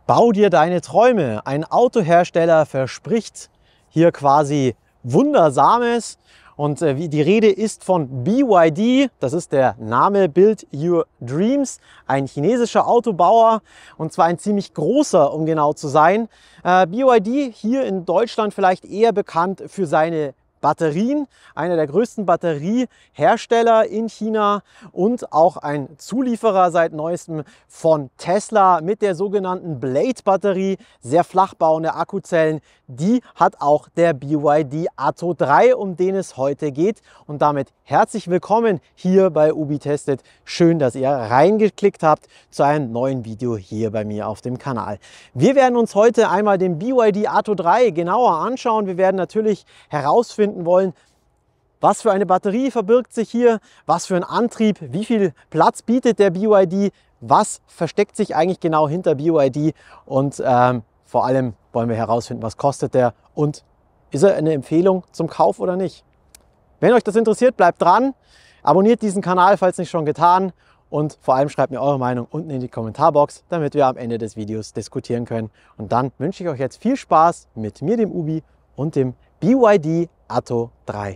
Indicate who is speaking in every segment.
Speaker 1: Bau dir deine Träume. Ein Autohersteller verspricht hier quasi Wundersames. Und die Rede ist von BYD, das ist der Name Build Your Dreams, ein chinesischer Autobauer und zwar ein ziemlich großer, um genau zu sein. BYD hier in Deutschland vielleicht eher bekannt für seine Batterien, einer der größten Batteriehersteller in China und auch ein Zulieferer seit neuestem von Tesla mit der sogenannten Blade-Batterie, sehr flach bauende Akkuzellen. Die hat auch der BYD Atto 3, um den es heute geht. Und damit herzlich willkommen hier bei UbiTested. Schön, dass ihr reingeklickt habt zu einem neuen Video hier bei mir auf dem Kanal. Wir werden uns heute einmal den BYD Atto 3 genauer anschauen. Wir werden natürlich herausfinden wollen, was für eine Batterie verbirgt sich hier, was für ein Antrieb, wie viel Platz bietet der BYD, was versteckt sich eigentlich genau hinter BYD und vor allem wollen wir herausfinden, was kostet der und ist er eine Empfehlung zum Kauf oder nicht. Wenn euch das interessiert, bleibt dran, abonniert diesen Kanal, falls nicht schon getan und vor allem schreibt mir eure Meinung unten in die Kommentarbox, damit wir am Ende des Videos diskutieren können. Und dann wünsche ich euch jetzt viel Spaß mit mir, dem Ubi und dem BYD Atto 3.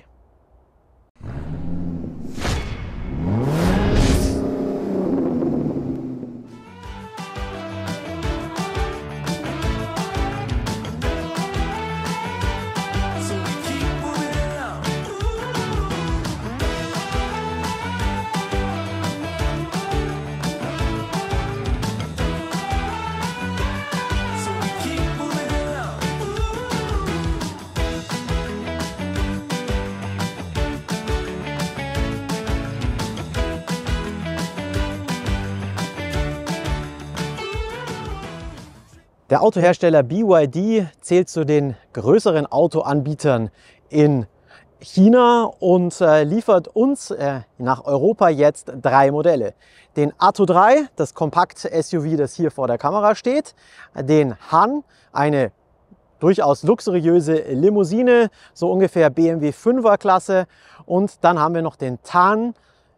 Speaker 1: Der Autohersteller BYD zählt zu den größeren Autoanbietern in China und liefert uns nach Europa jetzt 3 Modelle. Den Atto 3, das Kompakt-SUV, das hier vor der Kamera steht, den Han, eine durchaus luxuriöse Limousine, so ungefähr BMW 5er Klasse, und dann haben wir noch den Tang,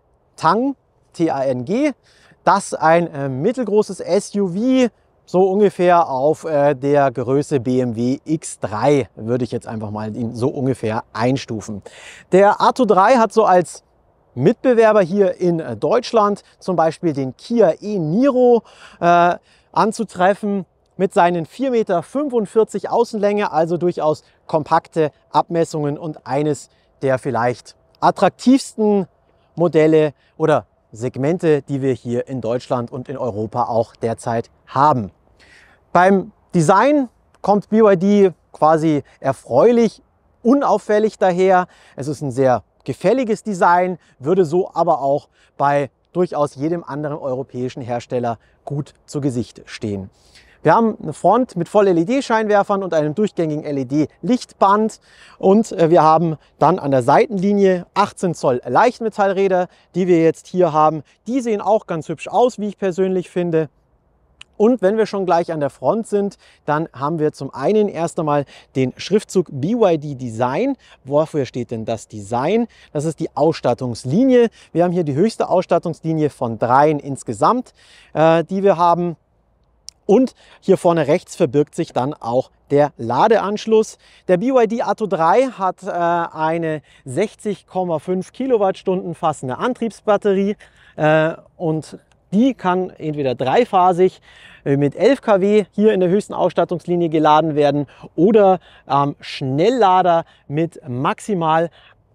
Speaker 1: T-A-N-G, das ein mittelgroßes SUV, so ungefähr auf der Größe BMW X3 würde ich jetzt einfach mal ihn so ungefähr einstufen. Der Atto 3 hat so als Mitbewerber hier in Deutschland zum Beispiel den Kia e-Niro anzutreffen mit seinen 4,45 Meter Außenlänge, also durchaus kompakte Abmessungen und eines der vielleicht attraktivsten Modelle oder Segmente, die wir hier in Deutschland und in Europa auch derzeit haben. Beim Design kommt BYD quasi erfreulich unauffällig daher. Es ist ein sehr gefälliges Design, würde so aber auch bei durchaus jedem anderen europäischen Hersteller gut zu Gesicht stehen. Wir haben eine Front mit Voll-LED-Scheinwerfern und einem durchgängigen LED-Lichtband und wir haben dann an der Seitenlinie 18 Zoll Leichtmetallräder, die wir jetzt hier haben. Die sehen auch ganz hübsch aus, wie ich persönlich finde. Und wenn wir schon gleich an der Front sind, dann haben wir zum einen erst einmal den Schriftzug BYD Design. Wofür steht denn das Design? Das ist die Ausstattungslinie. Wir haben hier die höchste Ausstattungslinie von 3 insgesamt, die wir haben. Und hier vorne rechts verbirgt sich dann auch der Ladeanschluss. Der BYD Atto 3 hat eine 60,5 Kilowattstunden fassende Antriebsbatterie und die kann entweder dreiphasig mit 11 kW hier in der höchsten Ausstattungslinie geladen werden oder Schnelllader mit maximal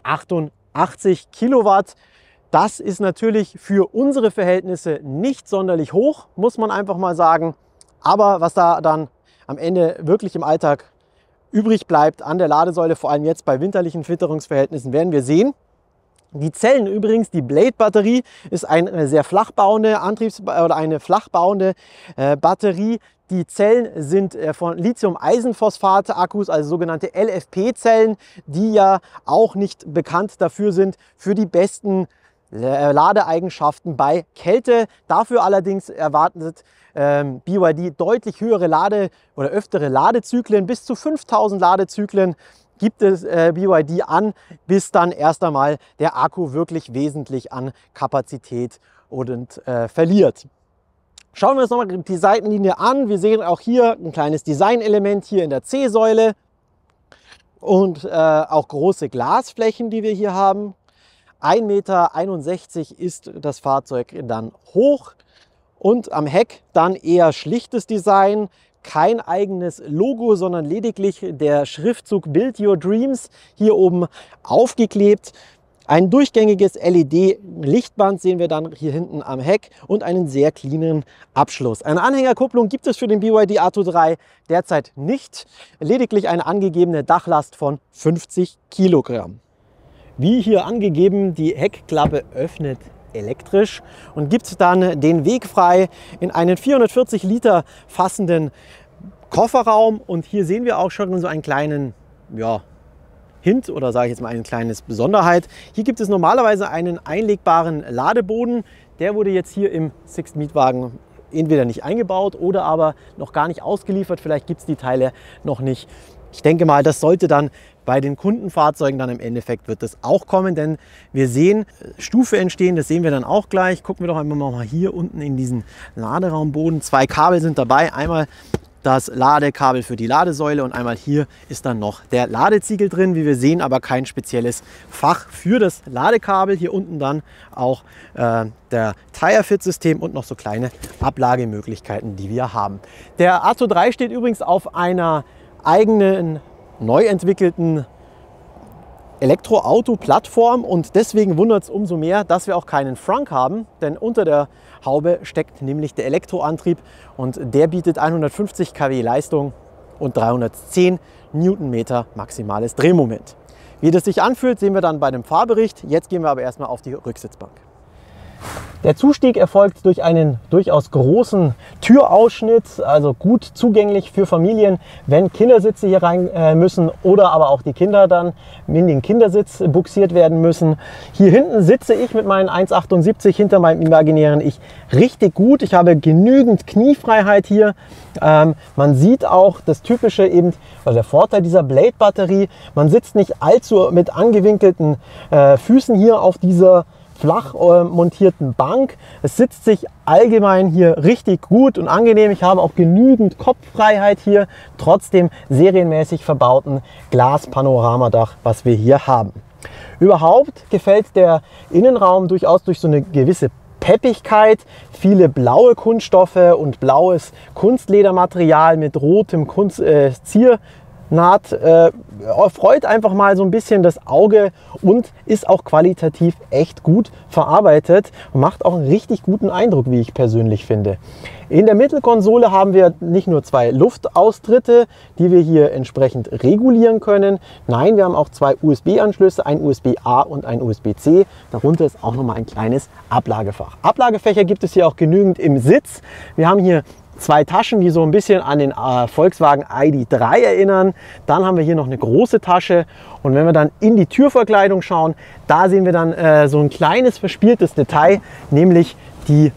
Speaker 1: 88 Kilowatt. Das ist natürlich für unsere Verhältnisse nicht sonderlich hoch, muss man einfach mal sagen. Aber was da dann am Ende wirklich im Alltag übrig bleibt an der Ladesäule, vor allem jetzt bei winterlichen Witterungsverhältnissen, werden wir sehen. Die Zellen übrigens, die Blade-Batterie ist eine sehr flachbauende eine flachbauende Batterie. Die Zellen sind von Lithium-Eisenphosphat-Akkus, also sogenannte LFP-Zellen, die ja auch nicht bekannt dafür sind, für die besten Ladeeigenschaften bei Kälte. Dafür allerdings erwartet BYD deutlich höhere oder öftere Ladezyklen, bis zu 5000 Ladezyklen gibt es BYD an, bis dann erst einmal der Akku wirklich wesentlich an Kapazität verliert. Schauen wir uns nochmal die Seitenlinie an. Wir sehen auch hier ein kleines Designelement hier in der C-Säule und auch große Glasflächen, die wir hier haben. 1,61 Meter ist das Fahrzeug dann hoch und am Heck dann eher schlichtes Design. Kein eigenes Logo, sondern lediglich der Schriftzug Build Your Dreams hier oben aufgeklebt. Ein durchgängiges LED-Lichtband sehen wir dann hier hinten am Heck und einen sehr cleanen Abschluss. Eine Anhängerkupplung gibt es für den BYD Atto 3 derzeit nicht, lediglich eine angegebene Dachlast von 50 Kilogramm. Wie hier angegeben, die Heckklappe öffnet elektrisch und gibt dann den Weg frei in einen 440 Liter fassenden Kofferraum. Und hier sehen wir auch schon so einen kleinen, ja, Hint oder sage ich jetzt mal eine kleine Besonderheit. Hier gibt es normalerweise einen einlegbaren Ladeboden. Der wurde jetzt hier im Sixt Mietwagen entweder nicht eingebaut oder aber noch gar nicht ausgeliefert. Vielleicht gibt es die Teile noch nicht. Ich denke mal, das sollte dann bei den Kundenfahrzeugen dann im Endeffekt wird das auch kommen, denn wir sehen Stufe entstehen, das sehen wir dann auch gleich. Gucken wir doch einmal mal hier unten in diesen Laderaumboden. 2 Kabel sind dabei, einmal das Ladekabel für die Ladesäule und einmal hier ist dann noch der Ladeziegel drin. Wie wir sehen, aber kein spezielles Fach für das Ladekabel. Hier unten dann auch der Tire-Fit-System und noch so kleine Ablagemöglichkeiten, die wir haben. Der Atto 3 steht übrigens auf einer eigenen, neu entwickelten Elektroauto-Plattform und deswegen wundert es umso mehr, dass wir auch keinen Frunk haben, denn unter der Haube steckt nämlich der Elektroantrieb und der bietet 150 kW Leistung und 310 Newtonmeter maximales Drehmoment. Wie das sich anfühlt, sehen wir dann bei dem Fahrbericht. Jetzt gehen wir aber erstmal auf die Rücksitzbank. Der Zustieg erfolgt durch einen durchaus großen Türausschnitt, also gut zugänglich für Familien, wenn Kindersitze hier rein müssen oder aber auch die Kinder dann in den Kindersitz buxiert werden müssen. Hier hinten sitze ich mit meinen 1,78 hinter meinem imaginären Ich richtig gut. Ich habe genügend Kniefreiheit hier. Man sieht auch das typische eben, also der Vorteil dieser Blade-Batterie, man sitzt nicht allzu mit angewinkelten Füßen hier auf dieser flach montierten Bank. Es sitzt sich allgemein hier richtig gut und angenehm. Ich habe auch genügend Kopffreiheit hier, trotzdem serienmäßig verbauten Glas-Panoramadach, was wir hier haben. Überhaupt gefällt der Innenraum durchaus durch so eine gewisse Peppigkeit, viele blaue Kunststoffe und blaues Kunstledermaterial mit rotem Ziernaht freut einfach mal so ein bisschen das Auge und ist auch qualitativ echt gut verarbeitet und macht auch einen richtig guten Eindruck, wie ich persönlich finde. In der Mittelkonsole haben wir nicht nur 2 Luftaustritte, die wir hier entsprechend regulieren können. Nein, wir haben auch 2 USB-Anschlüsse, ein USB-A und ein USB-C. Darunter ist auch noch mal ein kleines Ablagefach. Ablagefächer gibt es hier auch genügend im Sitz. Wir haben hier 2 Taschen, die so ein bisschen an den Volkswagen ID.3 erinnern. Dann haben wir hier noch eine große Tasche und wenn wir dann in die Türverkleidung schauen, da sehen wir dann so ein kleines verspieltes Detail, nämlich die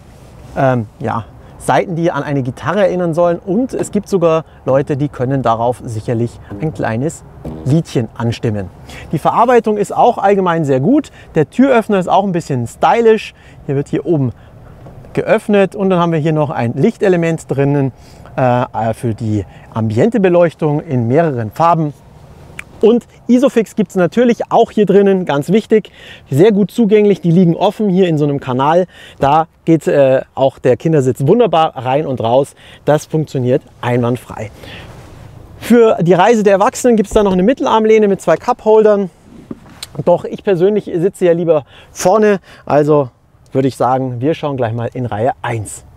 Speaker 1: Saiten, die an eine Gitarre erinnern sollen, und es gibt sogar Leute, die können darauf sicherlich ein kleines Liedchen anstimmen. Die Verarbeitung ist auch allgemein sehr gut. Der Türöffner ist auch ein bisschen stylisch. Hier wird hier oben geöffnet und dann haben wir hier noch ein Lichtelement drinnen für die Ambientebeleuchtung in mehreren Farben. Und Isofix gibt es natürlich auch hier drinnen, ganz wichtig, sehr gut zugänglich, die liegen offen hier in so einem Kanal. Da geht auch der Kindersitz wunderbar rein und raus, das funktioniert einwandfrei. Für die Reise der Erwachsenen gibt es da noch eine Mittelarmlehne mit 2 Cupholdern, doch ich persönlich sitze ja lieber vorne, also würde ich sagen, wir schauen gleich mal in Reihe 1.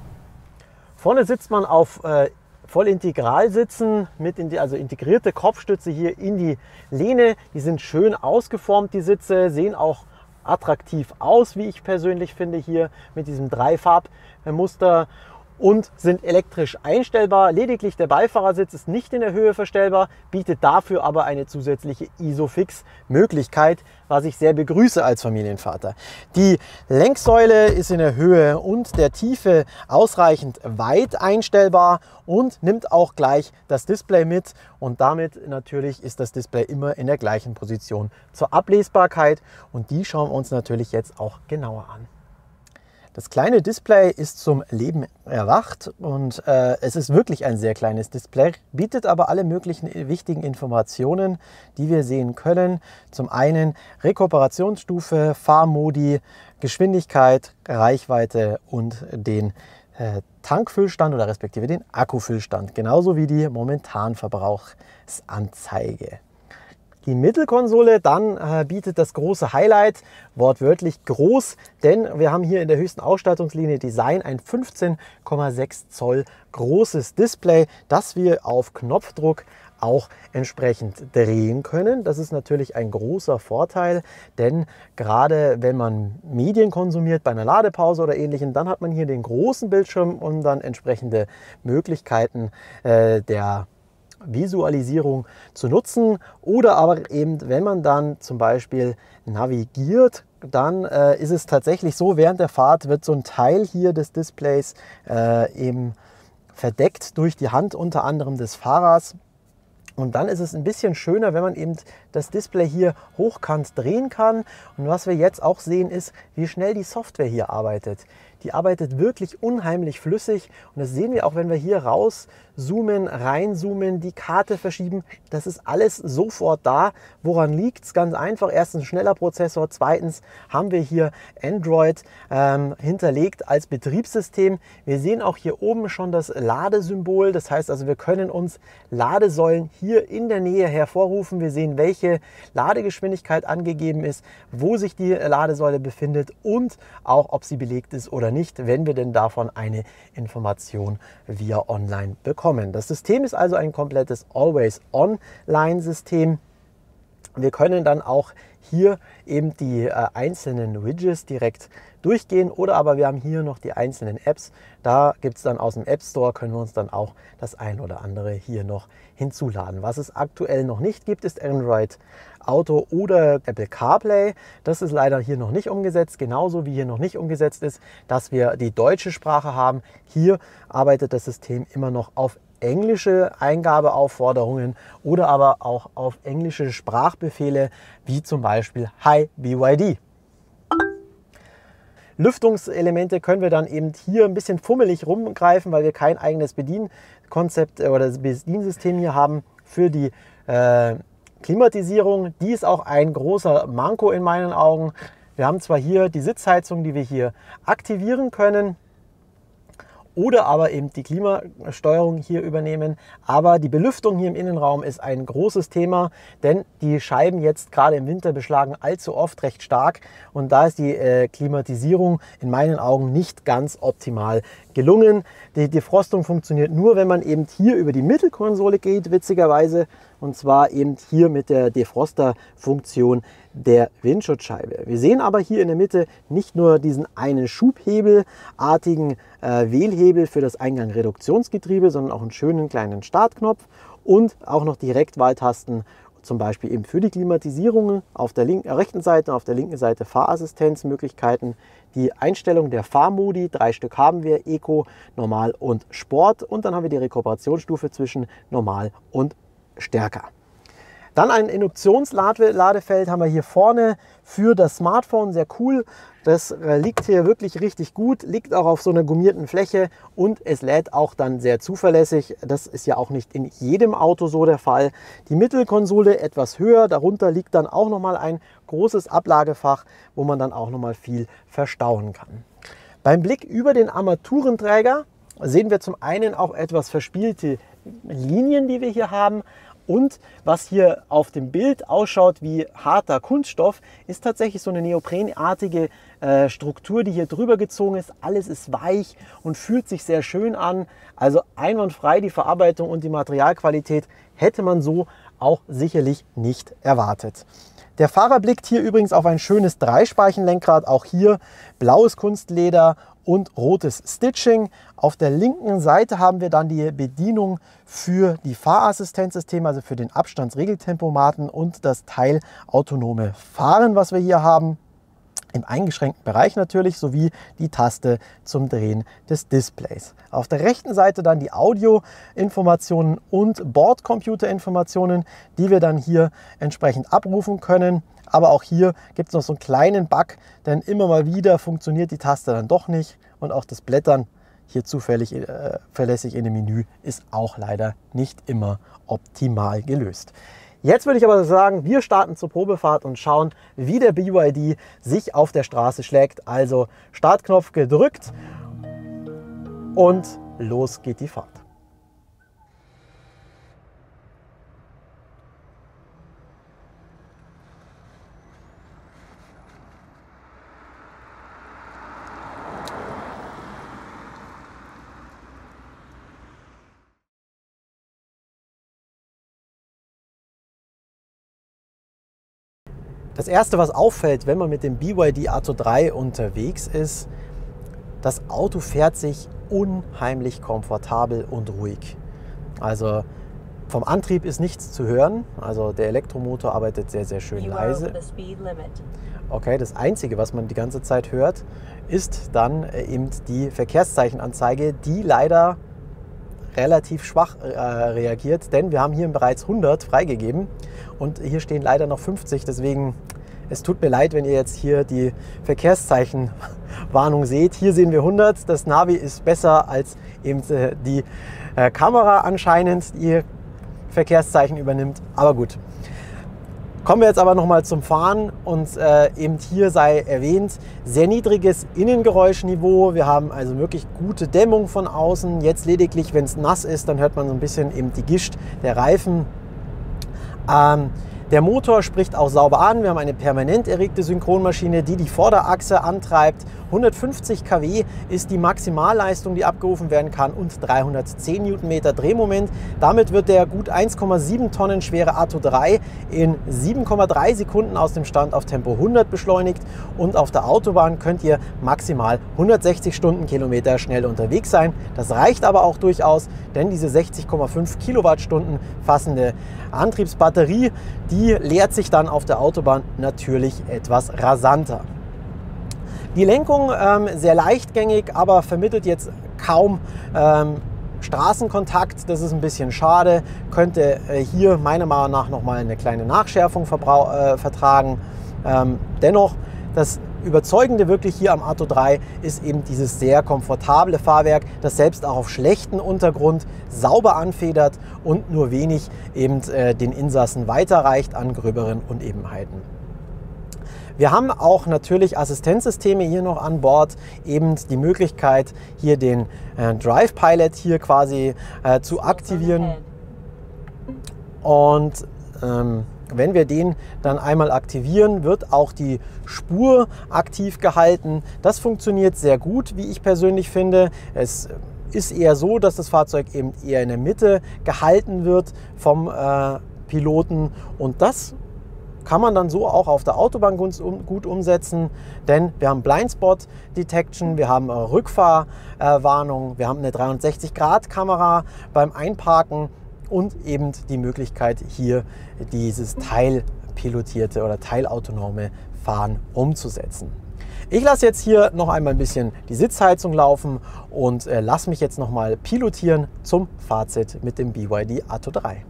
Speaker 1: Vorne sitzt man auf Vollintegralsitzen mit also integrierte Kopfstütze hier in die Lehne. Die sind schön ausgeformt, die Sitze, sehen auch attraktiv aus, wie ich persönlich finde, hier mit diesem 3-Farbmuster und sind elektrisch einstellbar. Lediglich der Beifahrersitz ist nicht in der Höhe verstellbar, bietet dafür aber eine zusätzliche Isofix-Möglichkeit, was ich sehr begrüße als Familienvater. Die Lenksäule ist in der Höhe und der Tiefe ausreichend weit einstellbar und nimmt auch gleich das Display mit, und damit natürlich ist das Display immer in der gleichen Position zur Ablesbarkeit, und die schauen wir uns natürlich jetzt auch genauer an. Das kleine Display ist zum Leben erwacht und es ist wirklich ein sehr kleines Display, bietet aber alle möglichen wichtigen Informationen, die wir sehen können. Zum einen Rekuperationsstufe, Fahrmodi, Geschwindigkeit, Reichweite und den Tankfüllstand oder respektive den Akkufüllstand, genauso wie die Momentanverbrauchsanzeige. Die Mittelkonsole dann bietet das große Highlight, wortwörtlich groß, denn wir haben hier in der höchsten Ausstattungslinie Design ein 15,6 Zoll großes Display, das wir auf Knopfdruck auch entsprechend drehen können. Das ist natürlich ein großer Vorteil, denn gerade wenn man Medien konsumiert bei einer Ladepause oder ähnlichem, dann hat man hier den großen Bildschirm und dann entsprechende Möglichkeiten der Visualisierung zu nutzen, oder aber eben, wenn man dann zum Beispiel navigiert, dann ist es tatsächlich so, während der Fahrt wird so ein Teil hier des Displays eben verdeckt durch die Hand unter anderem des Fahrers. Und dann ist es ein bisschen schöner, wenn man eben das Display hier hochkant drehen kann. Und was wir jetzt auch sehen ist, wie schnell die Software hier arbeitet. Die arbeitet wirklich unheimlich flüssig und das sehen wir auch, wenn wir hier rauszoomen, reinzoomen, die Karte verschieben. Das ist alles sofort da. Woran liegt es? Ganz einfach. Erstens schneller Prozessor, zweitens haben wir hier Android hinterlegt als Betriebssystem. Wir sehen auch hier oben schon das Ladesymbol. Das heißt also, wir können uns Ladesäulen hier in der Nähe hervorrufen. Wir sehen, welche Ladegeschwindigkeit angegeben ist, wo sich die Ladesäule befindet und auch, ob sie belegt ist oder nicht, wenn wir denn davon eine Information via Online bekommen. Das System ist also ein komplettes Always-On-Line-System. Wir können dann auch hier eben die einzelnen Widgets direkt durchgehen, oder aber wir haben hier noch die einzelnen Apps. Da gibt es dann aus dem App Store, können wir uns dann auch das ein oder andere hier noch hinzuladen. Was es aktuell noch nicht gibt, ist Android Auto oder Apple CarPlay. Das ist leider hier noch nicht umgesetzt, genauso wie hier noch nicht umgesetzt ist, dass wir die deutsche Sprache haben. Hier arbeitet das System immer noch auf englische Eingabeaufforderungen oder aber auch auf englische Sprachbefehle, wie zum Beispiel Hi BYD. Lüftungselemente können wir dann eben hier ein bisschen fummelig rumgreifen, weil wir kein eigenes Bedienkonzept oder Bediensystem hier haben für die Klimatisierung. Die ist auch ein großer Manko in meinen Augen. Wir haben zwar hier die Sitzheizung, die wir hier aktivieren können, oder aber eben die Klimasteuerung hier übernehmen. Aber die Belüftung hier im Innenraum ist ein großes Thema, denn die Scheiben jetzt gerade im Winter beschlagen allzu oft recht stark und da ist die Klimatisierung in meinen Augen nicht ganz optimal gelungen. Die Defrostung funktioniert nur, wenn man eben hier über die Mittelkonsole geht, witzigerweise, und zwar eben hier mit der Defroster-Funktion der Windschutzscheibe. Wir sehen aber hier in der Mitte nicht nur diesen einen schubhebelartigen Wählhebel für das Eingang-Reduktionsgetriebe, sondern auch einen schönen kleinen Startknopf und auch noch Direktwahltasten, zum Beispiel eben für die Klimatisierung auf der rechten Seite und auf der linken Seite Fahrassistenzmöglichkeiten. Die Einstellung der Fahrmodi, 3 Stück haben wir, Eco, Normal und Sport, und dann haben wir die Rekuperationsstufe zwischen Normal und Stärker. Dann ein Induktionsladefeld haben wir hier vorne für das Smartphone, sehr cool. Das liegt hier wirklich richtig gut, liegt auch auf so einer gummierten Fläche und es lädt auch dann sehr zuverlässig. Das ist ja auch nicht in jedem Auto so der Fall. Die Mittelkonsole etwas höher, darunter liegt dann auch nochmal ein großes Ablagefach, wo man dann auch nochmal viel verstauen kann. Beim Blick über den Armaturenträger sehen wir zum einen auch etwas verspielte Linien, die wir hier haben. Und was hier auf dem Bild ausschaut wie harter Kunststoff, ist tatsächlich so eine neoprenartige Struktur, die hier drüber gezogen ist. Alles ist weich und fühlt sich sehr schön an. Also einwandfrei, die Verarbeitung und die Materialqualität hätte man so auch sicherlich nicht erwartet. Der Fahrer blickt hier übrigens auf ein schönes Dreispeichenlenkrad, auch hier blaues Kunstleder und rotes Stitching. Auf der linken Seite haben wir dann die Bedienung für die Fahrassistenzsysteme, also für den Abstandsregeltempomaten und das teilautonome Fahren, was wir hier haben. im eingeschränkten Bereich natürlich, sowie die Taste zum Drehen des Displays. Auf der rechten Seite dann die Audio-Informationen und Bordcomputer-Informationen, die wir dann hier entsprechend abrufen können. Aber auch hier gibt es noch so einen kleinen Bug, denn immer mal wieder funktioniert die Taste dann doch nicht und auch das Blättern hier verlässlich in dem Menü ist auch leider nicht immer optimal gelöst. Jetzt würde ich aber sagen, wir starten zur Probefahrt und schauen, wie der BYD sich auf der Straße schlägt. Also Startknopf gedrückt und los geht die Fahrt. Das erste, was auffällt, wenn man mit dem BYD Atto 3 unterwegs ist, das Auto fährt sich unheimlich komfortabel und ruhig. Also vom Antrieb ist nichts zu hören. Also der Elektromotor arbeitet sehr, sehr schön leise. Okay, das Einzige, was man die ganze Zeit hört, ist dann eben die Verkehrszeichenanzeige, die leider relativ schwach reagiert, denn wir haben hier bereits 100 freigegeben und hier stehen leider noch 50, deswegen es tut mir leid, wenn ihr jetzt hier die Verkehrszeichenwarnung seht. Hier sehen wir 100, das Navi ist besser als eben die Kamera anscheinend, die Verkehrszeichen übernimmt, aber gut. Kommen wir jetzt aber nochmal zum Fahren und eben hier sei erwähnt, sehr niedriges Innengeräuschniveau. Wir haben also wirklich gute Dämmung von außen. Jetzt lediglich, wenn es nass ist, dann hört man so ein bisschen eben die Gischt der Reifen. Der Motor spricht auch sauber an. Wir haben eine permanent erregte Synchronmaschine, die die Vorderachse antreibt. 150 kW ist die Maximalleistung, die abgerufen werden kann und 310 Newtonmeter Drehmoment. Damit wird der gut 1,7 Tonnen schwere Atto 3 in 7,3 Sekunden aus dem Stand auf Tempo 100 beschleunigt und auf der Autobahn könnt ihr maximal 160 Stundenkilometer schnell unterwegs sein. Das reicht aber auch durchaus, denn diese 60,5 Kilowattstunden fassende Antriebsbatterie, die leert sich dann auf der Autobahn natürlich etwas rasanter. Die Lenkung sehr leichtgängig, aber vermittelt jetzt kaum Straßenkontakt. Das ist ein bisschen schade. Könnte hier meiner Meinung nach nochmal eine kleine Nachschärfung vertragen. Dennoch, das Überzeugende wirklich hier am Atto 3 ist eben dieses sehr komfortable Fahrwerk, das selbst auch auf schlechtem Untergrund sauber anfedert und nur wenig eben den Insassen weiterreicht an gröberen Unebenheiten. Wir haben auch natürlich Assistenzsysteme hier noch an Bord, eben die Möglichkeit hier den Drive Pilot hier quasi zu aktivieren und wenn wir den dann einmal aktivieren, wird auch die Spur aktiv gehalten. Das funktioniert sehr gut, wie ich persönlich finde. Es ist eher so, dass das Fahrzeug eben eher in der Mitte gehalten wird vom Piloten und das kann man dann so auch auf der Autobahn gut umsetzen, denn wir haben Blindspot Detection, wir haben Rückfahrwarnung, wir haben eine 360-Grad-Kamera beim Einparken und eben die Möglichkeit hier dieses teilpilotierte oder teilautonome Fahren umzusetzen. Ich lasse jetzt hier noch einmal ein bisschen die Sitzheizung laufen und lasse mich jetzt noch mal pilotieren zum Fazit mit dem BYD Atto 3.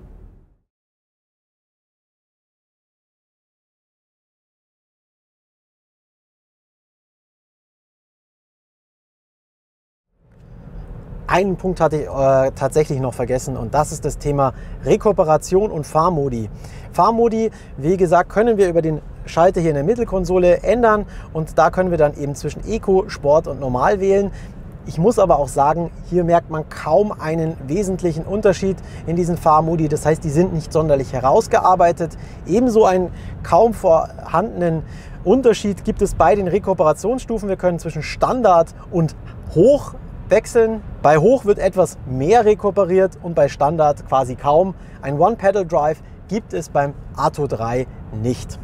Speaker 1: Einen Punkt hatte ich tatsächlich noch vergessen und das ist das Thema Rekuperation und Fahrmodi. Fahrmodi, wie gesagt, können wir über den Schalter hier in der Mittelkonsole ändern und da können wir dann eben zwischen Eco, Sport und Normal wählen. Ich muss aber auch sagen, hier merkt man kaum einen wesentlichen Unterschied in diesen Fahrmodi. Das heißt, die sind nicht sonderlich herausgearbeitet. Ebenso einen kaum vorhandenen Unterschied gibt es bei den Rekuperationsstufen. Wir können zwischen Standard und Hoch wechseln. Bei Hoch wird etwas mehr rekuperiert und bei Standard quasi kaum. Ein One-Pedal-Drive gibt es beim Atto 3 nicht.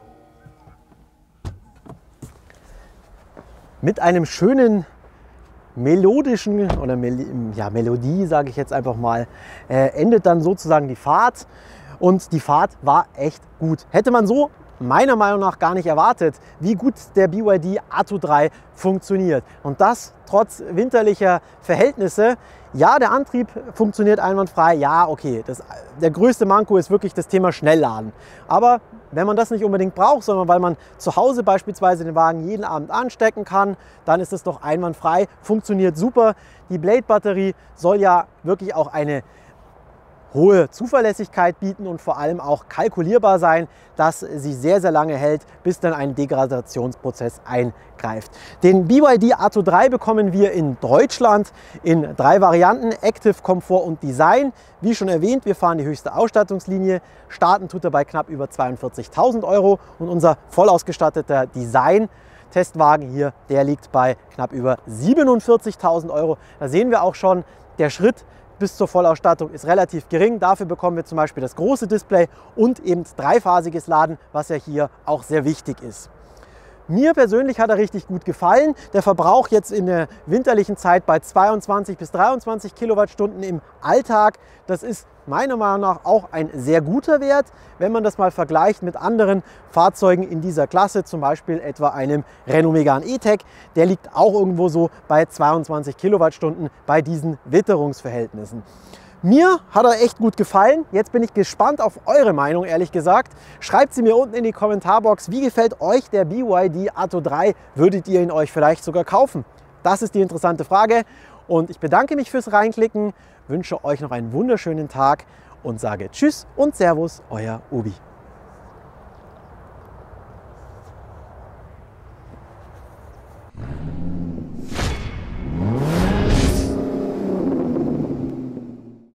Speaker 1: Mit einem schönen melodischen oder Melodie, sage ich jetzt einfach mal, endet dann sozusagen die Fahrt. Und die Fahrt war echt gut. Hätte man so meiner Meinung nach gar nicht erwartet, wie gut der BYD Atto 3 funktioniert. Und das trotz winterlicher Verhältnisse. Ja, der Antrieb funktioniert einwandfrei. Ja, okay, der größte Manko ist wirklich das Thema Schnellladen. Aber wenn man das nicht unbedingt braucht, sondern weil man zu Hause beispielsweise den Wagen jeden Abend anstecken kann, dann ist es doch einwandfrei, funktioniert super. Die Blade-Batterie soll ja wirklich auch eine hohe Zuverlässigkeit bieten und vor allem auch kalkulierbar sein, dass sie sehr, sehr lange hält, bis dann ein Degradationsprozess eingreift. Den BYD Atto 3 bekommen wir in Deutschland in 3 Varianten: Active, Komfort und Design. Wie schon erwähnt, wir fahren die höchste Ausstattungslinie. Starten tut er bei knapp über 42.000 € und unser voll ausgestatteter Design-Testwagen hier, der liegt bei knapp über 47.000 €. Da sehen wir auch schon, der Schritt bis zur Vollausstattung ist relativ gering. Dafür bekommen wir zum Beispiel das große Display und eben dreiphasiges Laden, was ja hier auch sehr wichtig ist. Mir persönlich hat er richtig gut gefallen. Der Verbrauch jetzt in der winterlichen Zeit bei 22 bis 23 Kilowattstunden im Alltag, das ist meiner Meinung nach auch ein sehr guter Wert, wenn man das mal vergleicht mit anderen Fahrzeugen in dieser Klasse, zum Beispiel etwa einem Renault Megane E-Tech. Der liegt auch irgendwo so bei 22 Kilowattstunden bei diesen Witterungsverhältnissen. Mir hat er echt gut gefallen. Jetzt bin ich gespannt auf eure Meinung, ehrlich gesagt. Schreibt sie mir unten in die Kommentarbox. Wie gefällt euch der BYD Atto 3? Würdet ihr ihn euch vielleicht sogar kaufen? Das ist die interessante Frage. Und ich bedanke mich fürs Reinklicken, wünsche euch noch einen wunderschönen Tag und sage Tschüss und Servus, euer Ubi.